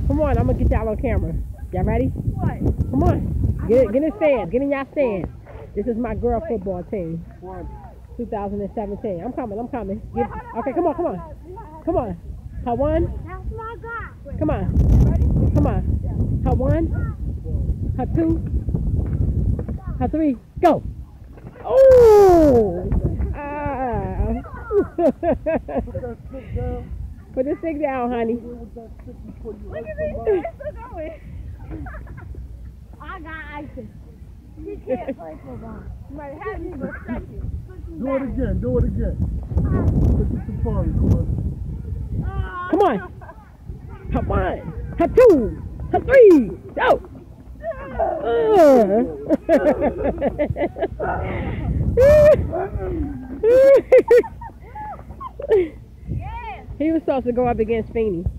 Come on, I'm gonna get y'all on camera. Y'all ready? What? Come on. Get in stand. Get in y'all stand. This is my girl football team. 2017. I'm coming. Okay, come on. Come on. Her one. That's my guy. Come on. Come on. Her one. Her two. Her three. Go. Oh! Put the stick down, honey. Look at me. It's still going. I got ice. He can't play football. You might have me for a second. Do it again. Look at the safari, Come on. Her one. Her two. Her three. Go. He was supposed to go up against Feeney.